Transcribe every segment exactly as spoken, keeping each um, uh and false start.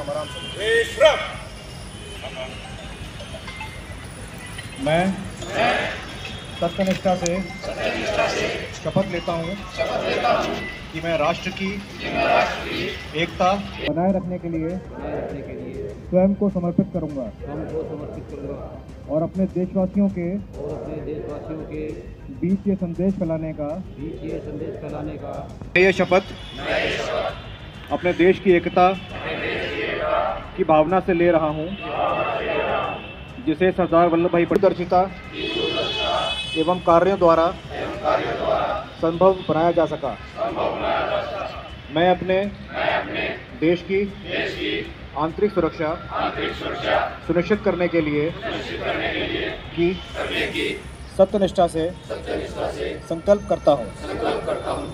आराम आराम से। मैं सत्यनिष्ठा से शपथ लेता हूँ कि मैं राष्ट्र की एकता बनाए रखने के लिए स्वयं को समर्पित करूँगा स्वयं को समर्पित करूँगा और अपने देशवासियों के और अपने देशवासियों के बीच ये संदेश फैलाने का बीच ये संदेश फैलाने का ये शपथ अपने देश की एकता की भावना से ले रहा हूँ, जिसे सरदार वल्लभ भाई दूरदर्शिता एवं कार्यों द्वारा संभव बनाया जा सका। मैं अपने देश की आंतरिक सुरक्षा सुनिश्चित करने के लिए की सत्यनिष्ठा से संकल्प करता हूँ।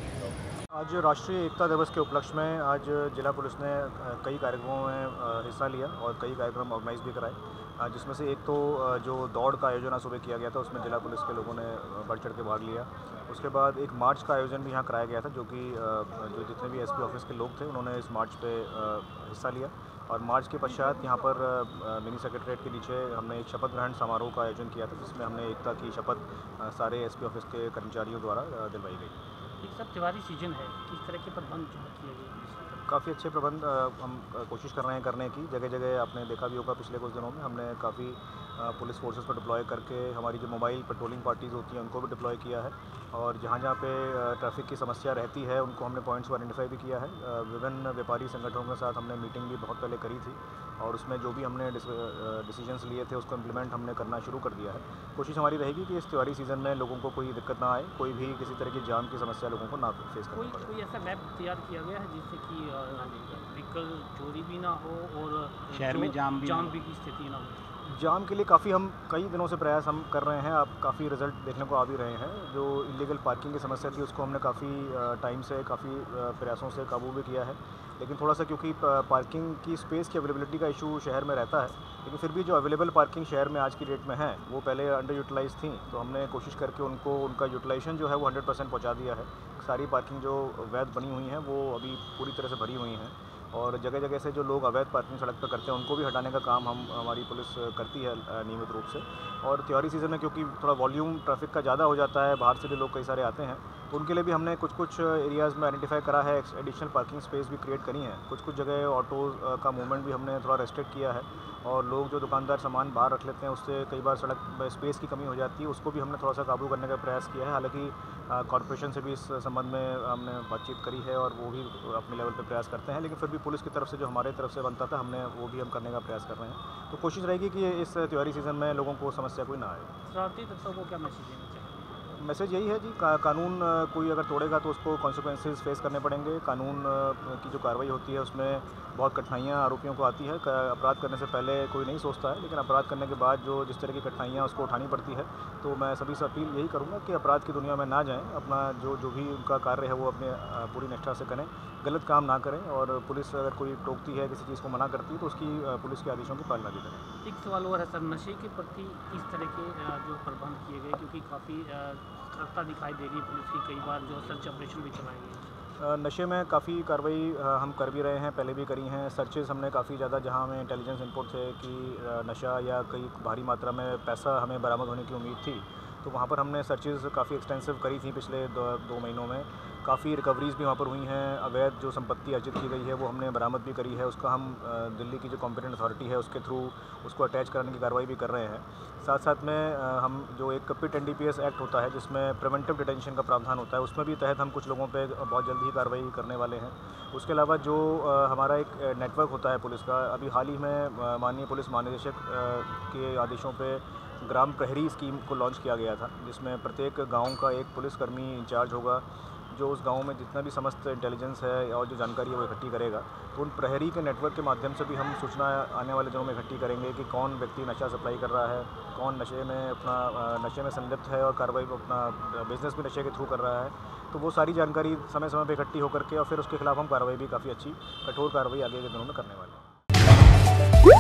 आज राष्ट्रीय एकता दिवस के उपलक्ष्य में आज जिला पुलिस ने कई कार्यक्रमों में हिस्सा लिया और कई कार्यक्रम ऑर्गेनाइज भी कराए, जिसमें से एक तो जो दौड़ का आयोजन आज सुबह किया गया था, उसमें जिला पुलिस के लोगों ने बढ़ चढ़ के भाग लिया। उसके बाद एक मार्च का आयोजन भी यहाँ कराया गया था, जो कि जो जितने भी एसपी ऑफिस के लोग थे उन्होंने इस मार्च पे हिस्सा लिया। और मार्च के पश्चात यहाँ पर मिनी सेक्रेटरीट के नीचे हमने एक शपथ ग्रहण समारोह का आयोजन किया था, जिसमें हमने एकता की शपथ सारे एसपी ऑफिस के कर्मचारियों द्वारा दिलवाई गई। एक सब त्योहारी सीजन है, किस तरह के प्रबंध किए गए? काफ़ी अच्छे प्रबंध हम कोशिश कर रहे हैं करने की। जगह जगह आपने देखा भी होगा पिछले कुछ दिनों में हमने काफ़ी पुलिस फोर्सेस को डिप्लॉय करके हमारी जो मोबाइल पेट्रोलिंग पार्टीज़ होती हैं उनको भी डिप्लॉय किया है, और जहाँ जहाँ पे ट्रैफिक की समस्या रहती है उनको हमने पॉइंट्स को आइडेंटिफाई भी किया है। विभिन्न व्यापारी संगठनों के साथ हमने मीटिंग भी बहुत पहले करी थी, और उसमें जो भी हमने डिसीजंस लिए थे उसको इम्प्लीमेंट हमने करना शुरू कर दिया है। कोशिश हमारी रहेगी कि इस त्योहारी सीज़न में लोगों को कोई दिक्कत ना आए, कोई भी किसी तरह की जाम की समस्या लोगों को ना फेस करनी पड़े। कोई ऐसा मैप तैयार किया गया है जिससे कि व्हीकल चोरी भी ना हो और शहर में जाम भी जाम भी की स्थिति ना हो? जाम के लिए काफ़ी हम कई दिनों से प्रयास हम कर रहे हैं, अब काफ़ी रिजल्ट देखने को आ भी रहे हैं। जो इलीगल पार्किंग की समस्या थी उसको हमने काफ़ी टाइम से काफ़ी प्रयासों से काबू भी किया है, लेकिन थोड़ा सा क्योंकि पार्किंग की स्पेस की अवेलेबिलिटी का इशू शहर में रहता है, लेकिन फिर भी जो अवेलेबल पार्किंग शहर में आज की डेट में है वो पहले अंडर यूटिलाइज थी, तो हमने कोशिश करके उनको उनका यूटिलाइजेशन जो है वो हंड्रेड परसेंट पहुँचा दिया है। सारी पार्किंग जो वैध बनी हुई हैं वो अभी पूरी तरह से भरी हुई हैं, और जगह जगह से जो लोग अवैध पार्किंग सड़क पर करते हैं उनको भी हटाने का काम हम हमारी पुलिस करती है नियमित रूप से। और त्योहारी सीज़न में क्योंकि थोड़ा वॉल्यूम ट्रैफिक का ज़्यादा हो जाता है, बाहर से भी लोग कई सारे आते हैं, तो उनके लिए भी हमने कुछ कुछ एरियाज़ में आइडेंटिफाई करा है, एडिशनल पार्किंग स्पेस भी क्रिएट करी हैं। कुछ कुछ जगह ऑटो का मूवमेंट भी हमने थोड़ा रेस्ट्रिक्ट किया है, और लोग जो दुकानदार सामान बाहर रख लेते हैं उससे कई बार सड़क में स्पेस की कमी हो जाती है, उसको भी हमने थोड़ा सा काबू करने का प्रयास किया है। हालांकि कॉर्पोरेशन से भी इस संबंध में हमने बातचीत करी है और वो भी अपने लेवल पे प्रयास करते हैं, लेकिन फिर भी पुलिस की तरफ से जो हमारे तरफ से बनता था हमने वो भी हम करने का प्रयास कर रहे हैं। तो कोशिश रहेगी कि इस त्योहारी सीज़न में लोगों को समस्या कोई ना आए। शरारती तत्वों को क्या मैसेज देना चाहिए? मैसेज यही है जी, का, कानून कोई अगर तोड़ेगा तो उसको कॉन्सिक्वेंसेस फेस करने पड़ेंगे। कानून की जो कार्रवाई होती है उसमें बहुत कठिनाइयाँ आरोपियों को आती है। अपराध करने से पहले कोई नहीं सोचता है, लेकिन अपराध करने के बाद जो जिस तरह की कठिनाइयाँ उसको उठानी पड़ती है, तो मैं सभी से अपील यही करूँगा कि अपराध की दुनिया में ना जाएं, अपना जो जो भी उनका कार्य है वो अपने पूरी निष्ठा से करें, गलत काम ना करें, और पुलिस अगर कोई टोकती है, किसी चीज़ को मना करती है तो उसकी पुलिस के आदेशों की पालना भी करें। एक सवाल और है सर, नशे के प्रति इस तरह के जो प्रबंध किए गए, क्योंकि काफ़ी सतर्कता दिखाई दे रही है पुलिस की, कई बार जो सर्च ऑपरेशन भी चलाए गए। नशे में काफ़ी कार्रवाई हम कर भी रहे हैं, पहले भी करी हैं। सर्चेस हमने काफ़ी ज़्यादा, जहां हमें इंटेलिजेंस इनपुट थे कि नशा या कई भारी मात्रा में पैसा हमें बरामद होने की उम्मीद थी, तो वहाँ पर हमने सर्चेस काफ़ी एक्सटेंसिव करी थी पिछले दो, दो महीनों में। काफ़ी रिकवरीज़ भी वहाँ पर हुई हैं, अवैध जो संपत्ति अर्जित की गई है वो हमने बरामद भी करी है। उसका हम दिल्ली की जो कॉम्पिटेंट अथॉरिटी है उसके थ्रू उसको अटैच करने की कार्रवाई भी कर रहे हैं। साथ साथ में हम जो एक PIT N D P S act होता है जिसमें प्रिवेंटिव डिटेंशन का प्रावधान होता है, उसमें भी तहत हम कुछ लोगों पे बहुत जल्द ही कार्रवाई करने वाले हैं। उसके अलावा जो हमारा एक नेटवर्क होता है पुलिस का, अभी हाल ही में माननीय पुलिस महानिदेशक के आदेशों पे ग्राम प्रहरी स्कीम को लॉन्च किया गया था, जिसमें प्रत्येक गाँव का एक पुलिसकर्मी इंचार्ज होगा जो उस गांव में जितना भी समस्त इंटेलिजेंस है और जो जानकारी है वो इकट्ठी करेगा। तो उन प्रहरी के नेटवर्क के माध्यम से भी हम सूचना आने वाले दिनों में इकट्ठी करेंगे कि कौन व्यक्ति नशा सप्लाई कर रहा है, कौन नशे में अपना नशे में संलिप्त है और कार्रवाई अपना बिजनेस भी नशे के थ्रू कर रहा है। तो वो सारी जानकारी समय समय पर इकट्ठी होकर के और फिर उसके खिलाफ हम कार्रवाई भी काफ़ी अच्छी कठोर कार्रवाई आगे के दिनों में करने वाले हैं।